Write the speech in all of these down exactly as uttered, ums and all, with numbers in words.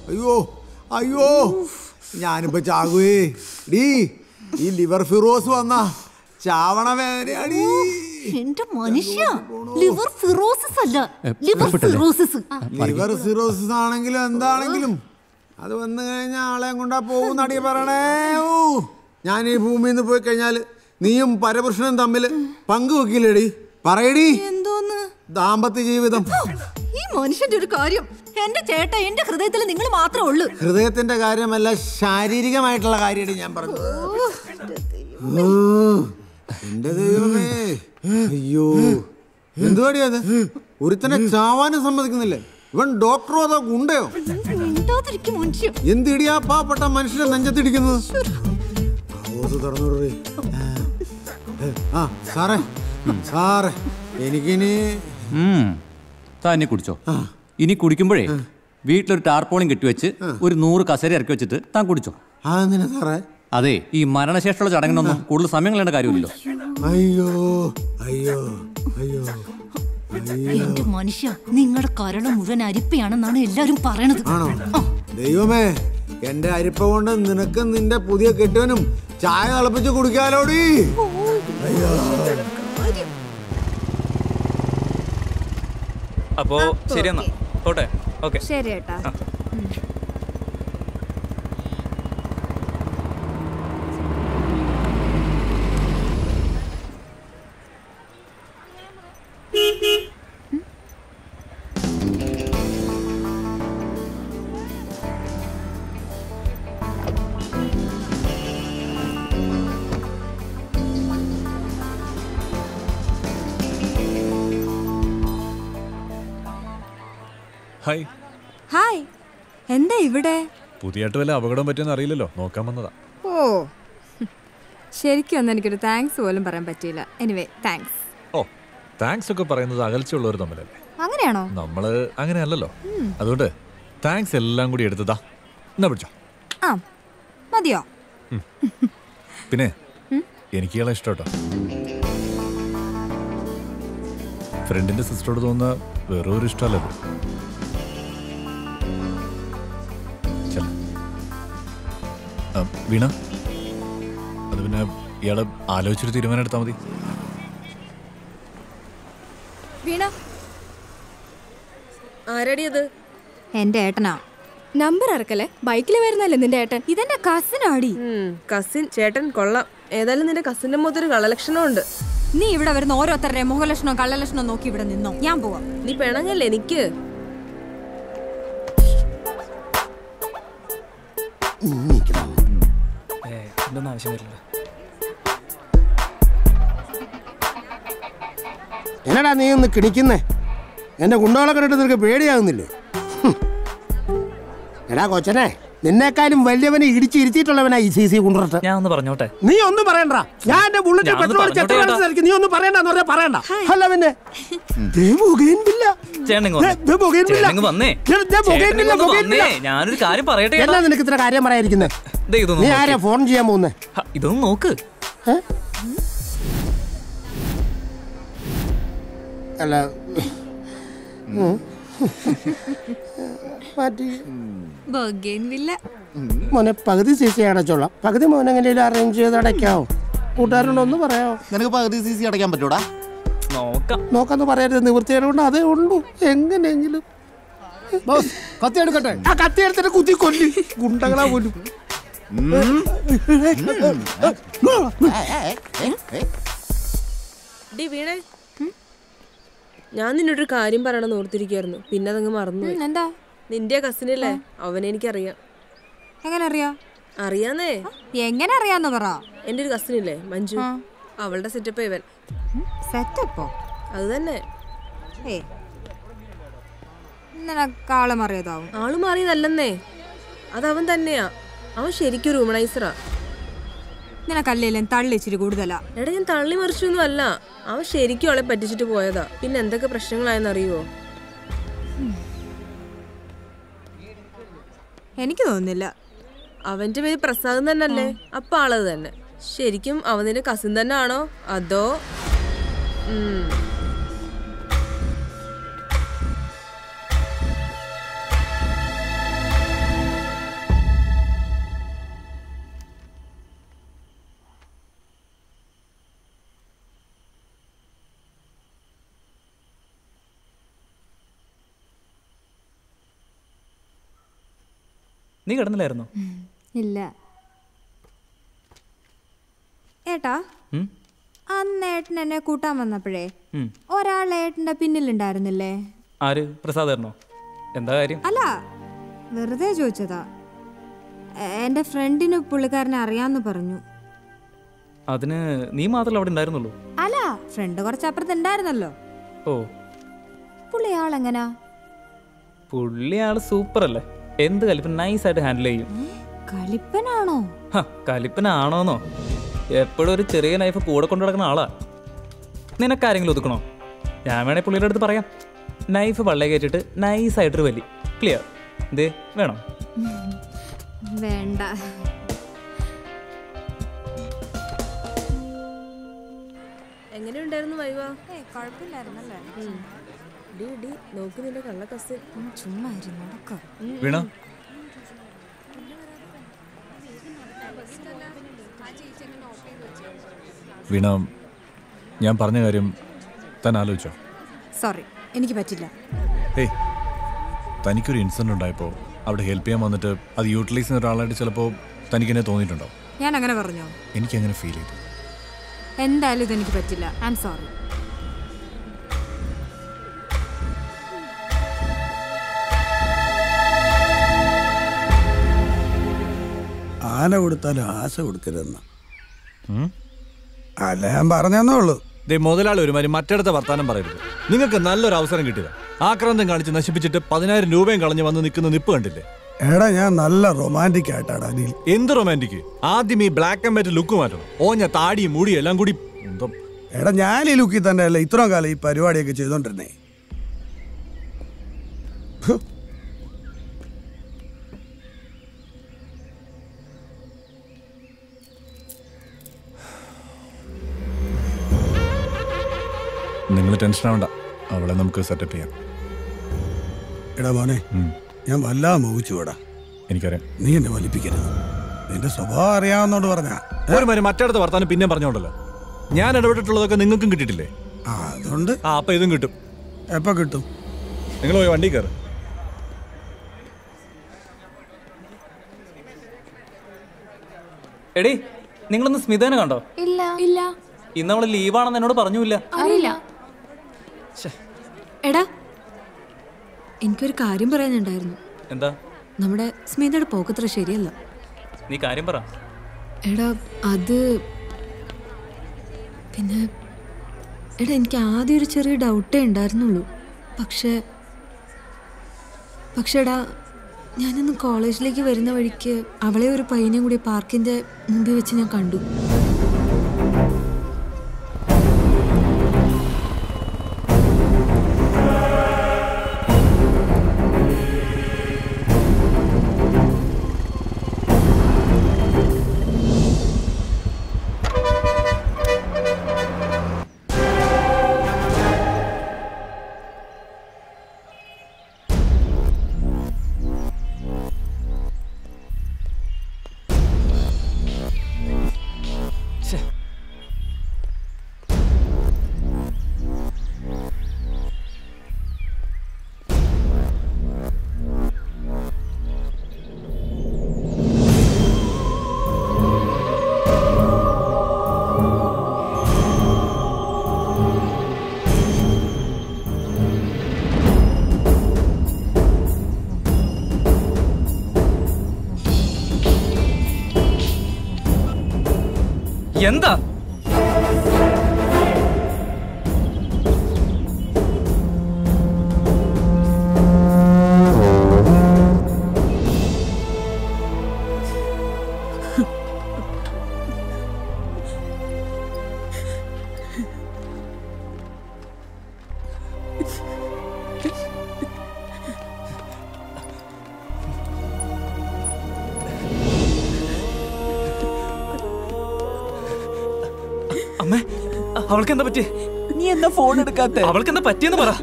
അയ്യോ അയ്യോ ഞാനിപ്പോ ചാകുവേ ഡീ ഈ ലിവർ ഫിറോസ് വന്ന ചാവണ വേദനയാടി. എന്റെ മനുഷ്യ ലിവർ ഫിറോസിസ് അല്ല ലിവർ സിറോസിസ്. ലിവർ സിറോസിസ് ആണെങ്കിലും എന്താണെങ്കിലും അത് വന്നു കഴിഞ്ഞാൽ ആളെ കൊണ്ടാ പോകുന്നടി പറയണേ. ഞാൻ ഈ ഭൂമിയിൽ നിന്ന് പോയി കഴിഞ്ഞാൽ നീയും പരപുരുഷനും തമ്മിൽ പങ്കുവെക്കില്ലേടി? പറയടി. എന്തോന്ന് ദാമ്പത്യ ജീവിതം? ഈ മനുഷ്യന്റെ ഒരു കാര്യം, എന്റെ ചേട്ട എന്റെ ഹൃദയത്തിൽ നിങ്ങൾ മാത്രമേ ഉള്ളൂ. ഹൃദയത്തിന്റെ കാര്യമല്ല, ശാരീരികമായിട്ടുള്ള കാര്യമാണ് ഞാൻ പറഞ്ഞത്. എന്റെ ദൈവമേ, അയ്യോ എന്തുവാടി അത്? ഒരുത്തനെ ചാവാനും സമ്മതിക്കുന്നില്ലേ? ഇവൻ ഡോക്ടറോ അതോ ഗുണ്ടയോ? എന്തിടിയാ പാവപ്പെട്ട മനുഷ്യനെ നെഞ്ചത്തിടിക്കുന്നത്? ആ സാറേ സാറേ എനിക്കിനി തന്നെ കുടിച്ചോ. ഇനി കുടിക്കുമ്പോഴേ വീട്ടിലൊരു ടാർപോളിയും കെട്ടിവെച്ച് ഒരു നൂറ് കസേര ഇറക്കി വെച്ചിട്ട് താൻ കുടിച്ചോ. അതെന്തിനാ സാറേ? അതെ, ഈ മരണശേഷമുള്ള ചടങ്ങിനൊന്നും കൂടുതൽ സമയം കളയേണ്ട കാര്യമില്ലല്ലോ. അയ്യോ അയ്യോ അയ്യോ എന്റെ മനുഷ്യ, നിങ്ങളുടെ കരള് മുഴുവൻ അരിപ്പയാണെന്നാണ് എല്ലാരും പറയണത്. ആണോ? ദൈവമേ, എന്റെ അരിപ്പ കൊണ്ട് നിനക്കും നിന്റെ പുതിയ കെട്ടിയവനും ചായ തിളപ്പിച്ച് കുടിക്കാലോടി. അയ്യോ. അപ്പോ ശരി എന്നാ പോട്ടെ. ഓക്കെ ശരി ഏട്ടാ. ഹായ്. ഹായ്. എന്താ ഇവിടെ? പുതിയായിട്ട് വല്ല അപകടം പറ്റിയെന്ന് അറിയില്ലല്ലോ, നോക്കാൻ വന്നതാ. ഓ, ശരിക്കും ഒന്നും എനിക്കൊരു താങ്ക്സ് പോലും പറയാൻ പറ്റിയില്ല. Anyway thanks. ഓ, താങ്ക്സ് ഒക്കെ പറയുന്നത് അകൽച്ചുള്ളവർ തമ്മിലല്ലേ? അങ്ങനെയാണോ? നമ്മള് അങ്ങനെയല്ലല്ലോ. അതുകൊണ്ട് താങ്ക്സ് എല്ലാം കൂടി എടുത്തതാ. എന്നാ പിടിച്ചോ. ആ മതിയോ? പിന്നെ എനിക്ക് ഇയാളെ ഇഷ്ടട്ടോ. ഫ്രണ്ടിന്റെ സിസ്റ്ററോട് തോന്നുന്ന വേറൊരു ഇഷ്ടമല്ലത്. വീണ, അത് പിന്നെ ഇയാളെ ആലോചിച്ചൊരു തീരുമാനം എടുത്താൽ മതി. വീണ, ആരടി അത്? എന്റെ ഏട്ടനാ. നമ്പർ ഇറക്കല്ലേ, ബൈക്കിൽ വരുന്നല്ലേ നിന്റെ ഏട്ടൻ. ഇതെന്റെ കസിൻ ആടി. കസിൻ ചേട്ടൻ കൊള്ളാം. ഏതായാലും നിന്റെ കസിന്റെ മുഖത്തൊരു കള്ളലക്ഷണം ഉണ്ട്. നീ ഇവിടെ വരുന്ന ഓരോരുത്തരുടെ മുഖലക്ഷണോ കള്ളലക്ഷണോ നോക്കി ഇവിടെ നിന്നോ. ഞാൻ പോവാം. നീ പെണങ്ങല്ലേ എനിക്ക്? എന്നടാ നീ ഒന്ന് കിണിക്കുന്നേ? എന്റെ ഗുണ്ടകളെ കണ്ടിട്ട് നിനക്ക് പേടിയാകുന്നില്ലേ? എടാ കൊച്ചനെ, നിന്നെക്കാളും വലിയവനെ ഇടിച്ച് ഇരുത്തിയിട്ടുള്ളവനാ ഈ സി സി കൊണ്ടുവരട്ടെ. ഞാൻ ഒന്ന് പറഞ്ഞോട്ടെ. നീ ഒന്നും പറയണ്ട. ഞാൻ എന്റെ ബുള്ളറ്റ് പെട്രോൾ ചെറുതാക്കി നീ ഒന്നും പറയണ്ടെന്ന് പറഞ്ഞാൽ പറയണ്ട. അല്ല പിന്നെ ഞാനൊരു കാര്യം പറയട്ടെ. എന്നാ നിനക്ക് ഇത്ര കാര്യം പറയാതിരിക്കുന്നേ? നീ ആരാ ഫോൺ ചെയ്യാൻ പോകുന്നേ? ഇതൊന്നും നോക്ക്. അല്ല മോനെ, പകുതി സി സി അടച്ചോളാം. പകുതി മോൻ എങ്ങനെയും അറേഞ്ച് ചെയ്ത് അടയ്ക്കാവോ? കൂട്ടുകാരനോടൊന്ന് പറയാവോ? നിനക്ക് പകുതി സി സി അടയ്ക്കാൻ പറ്റൂടാ? നോക്കാന്ന് പറയരുത്, നിവൃത്തിയോണ്ട് അതേ ഉള്ളൂ. എങ്ങനെയെങ്കിലും കത്തി എടുക്കട്ടെ. ആ കത്തി എടുത്തിട്ട് കുത്തി കൊല്ലി ഗുണ്ടകളാ പോലും. വീണേ, ഞാൻ നിന്നോടൊരു കാര്യം പറയണമെന്ന് ഓർത്തിരിക്കായിരുന്നു, പിന്നെ അതങ്ങ് മറന്നു. എന്താ? നിന്റെ കസിനല്ലേ, അവനെ എനിക്കറിയാം. എങ്ങനെ അറിയാ? അറിയാന്നേ. എങ്ങനെ അറിയാന്ന് പറ. എന്റെ ഒരു കസിനില്ലേ മഞ്ജു, അവളുടെ സെറ്റപ്പ് ഇവൻ. സെറ്റപ്പോ? അത് തന്നെ. ആള് മാറിയതാവും. ആള് മാറിയതല്ലെന്നേ, അതവൻ തന്നെയാ. അവൻ ശരിക്കും ഒരു ഹ്യൂമനൈസറാ. നിനക്കല്ലേലും തള്ളി ഇച്ചിരി കൂടുതലാ. എടാ, ഞാൻ തള്ളി മറിച്ചൊന്നും അല്ല. അവൻ ശരിക്കും അവളെ പറ്റിച്ചിട്ട് പോയതാ. പിന്നെ എന്തൊക്കെ പ്രശ്നങ്ങളായെന്നറിയുവോ? എനിക്ക് തോന്നുന്നില്ല. അവന്റെ പേര് പ്രസാദ് തന്നെയല്ലേ? അപ്പൊ ആളത് തന്നെ. ശരിക്കും അവൻ നിന്റെ കസിൻ തന്നെ ആണോ അതോ? നീ കിടന്നില്ലായിരുന്നോ? ഇല്ല ഏട്ടാ. അന്ന് ഏട്ടൻ എന്നെ കൂട്ടാൻ വന്നപ്പോഴേ ഒരാൾ ഏട്ടന്റെ പിന്നിലുണ്ടായിരുന്നില്ലേ? ആര്? പ്രസാദായിരുന്നോ? എന്താ കാര്യം? അല്ല, വെറുതെ ചോദിച്ചതാ. എന്റെ ഫ്രണ്ടിന് പുള്ളിക്കാരനെ അറിയാന്ന് പറഞ്ഞു. അതിന് നീ മാത്രമല്ല അവിടെ ഉണ്ടായിരുന്നുള്ളൂ. അല്ല, ഫ്രണ്ട് കുറച്ചപ്പുറത്ത് ഉണ്ടായിരുന്നല്ലോ. ഓ, പുള്ളി ആളെങ്ങനാ? പുള്ളി ആള് സൂപ്പർ അല്ലേ? എന്ത് കലിപ്പൻ നൈസായിട്ട് ഹാൻഡിൽ ചെയ്യും. കലിപ്പനാണോ? കലിപ്പനാണോന്നോ? എപ്പോഴും ഒരു ചെറിയ നൈഫ് കൂടെ കൊണ്ടു നടക്കുന്ന ആളാ. നിനക്കാരെങ്കിലും ഒതുക്കണോ? ഞാൻ വേണേ പുള്ളിയുടെ അടുത്ത് പറയാം. നൈഫ് പള്ളേ കയറ്റിട്ട് നൈസായിട്ടൊരു വലി. ക്ലിയർ? എന്തേ വേണോ? വേണ്ട. എങ്ങനെയുണ്ടായിരുന്നു വൈവ? കുഴപ്പമില്ലായിരുന്നല്ലേ? നോക്ക് നിന്റെ കള്ള കസ്. ചുമ്മാ നടക്കാം. വീണ, വീണ, ഞാൻ പറഞ്ഞ കാര്യം താൻ ആലോചിച്ചോ? സോറി, എനിക്ക് പറ്റില്ല. ഏയ്, തനിക്കൊരു ഇൻസിഡന്റ് ഉണ്ടായപ്പോൾ അവിടെ ഹെൽപ്പ് ചെയ്യാൻ വന്നിട്ട് അത് യൂട്ടിലൈസ് ചെയ്യുന്ന ഒരാളായിട്ട് ചിലപ്പോൾ തനിക്കെന്നെ തോന്നിയിട്ടുണ്ടോ? ഞാൻ അങ്ങനെ പറഞ്ഞോ? എനിക്കങ്ങനെ ഫീൽ ചെയ്തു. എന്തായാലും ഇതെനിക്ക് പറ്റില്ല. I am sorry. ആന കൊടുത്താലും ആശ കൊടുക്കരുതെന്ന അല്ല, ഞാൻ പറഞ്ഞേ ഉള്ളൂ. ദേ മുതലാളി ഒരുമാതിരി മറ്റടുത്ത വർത്താനം പറയരുത്. നിങ്ങൾക്ക് നല്ലൊരു അവസരം കിട്ടിയതാ. ആക്രാന്തം കാണിച്ച് നശിപ്പിച്ചിട്ട് പതിനായിരം രൂപയും കളഞ്ഞ് വന്ന് നിൽക്കുന്ന നിപ്പ് കണ്ടില്ലേ? എടാ, ഞാൻ നല്ല റൊമാൻറ്റിക് ആയിട്ടാടാ. നീ എന്ത് റൊമാൻറ്റിക്? ആദ്യം ഈ ബ്ലാക്ക് ആൻഡ് വൈറ്റ് ലുക്ക് മാറ്റണം. ഓഞ്ഞ താടിയും മുടിയും എല്ലാം കൂടി. എടാ, ഞാൻ ഈ ലുക്കിൽ തന്നെ അല്ല ഇത്രയും കാലം ഈ പരിപാടിയൊക്കെ ചെയ്തോണ്ടിരുന്നേ. നിങ്ങൾ ടെൻഷൻ ആവണ്ട, അവളെ നമുക്ക് സെറ്റപ്പ് ചെയ്യാം. എടാ മോനെ, ഞാൻ വല്ലാതെ മോഹിച്ചു പോടാ. എനിക്കറിയാം. നീ എന്നെ വലിപ്പിക്കരുത്. നിന്റെ സ്വഭാവം അറിയാവുന്നോണ്ട് പറഞ്ഞാ. ഒരുമാതിരി മറ്റടുത്ത വർത്താനം പിന്നെ പറഞ്ഞോണ്ടല്ലോ. ഞാൻ ഇടപെട്ടിട്ടുള്ളതൊക്കെ നിങ്ങൾക്കും കിട്ടിയിട്ടില്ലേ? ആ, അതുകൊണ്ട് ആ, അപ്പൊ ഇതും കിട്ടും. എപ്പോ കിട്ടും? നിങ്ങൾ പോയി വണ്ടി കയറി. എടി, നിങ്ങളൊന്ന് സ്മിതനെ കണ്ടോ? ഇല്ല ഇല്ല. ഇന്ന് അവള് ലീവാണെന്ന് എന്നോട് പറഞ്ഞില്ല. അറിയില്ല. എടാ, എനിക്കൊരു കാര്യം പറയാനുണ്ടായിരുന്നു. എന്താ? നമ്മുടെ സ്മിതയുടെ പോക്കത്ര ശരിയല്ല. നീ കാര്യം പറ. എടാ, അത് പിന്നെ എടാ, എനിക്ക് ആദ്യം ഒരു ചെറിയ ഡൗട്ടേ ഉണ്ടായിരുന്നുള്ളൂ. പക്ഷേ പക്ഷേ എടാ, ഞാനിന്ന് കോളേജിലേക്ക് വരുന്ന വഴിക്ക് അവളെ ഒരു പയ്യനെയും കൂടി പാർക്കിൻ്റെ മുമ്പിൽ വെച്ച് ഞാൻ കണ്ടു. എന്താ? അമ്മേ, അവൾക്ക് എന്താ പറ്റിയേ? നീ എന്താ ഫോൺ എടുക്കാത്ത? അവൾക്ക് എന്താ പറ്റിയെന്ന് പറ.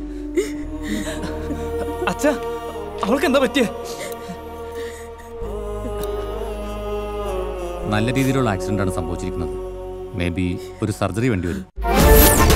അച്ഛാ, അവൾക്ക് എന്താ പറ്റിയേ? നല്ല രീതിയിലുള്ള ആക്സിഡന്റ് ആണ് സംഭവിച്ചിരിക്കുന്നത്. മേ ബി ഒരു സർജറി വേണ്ടി വരും.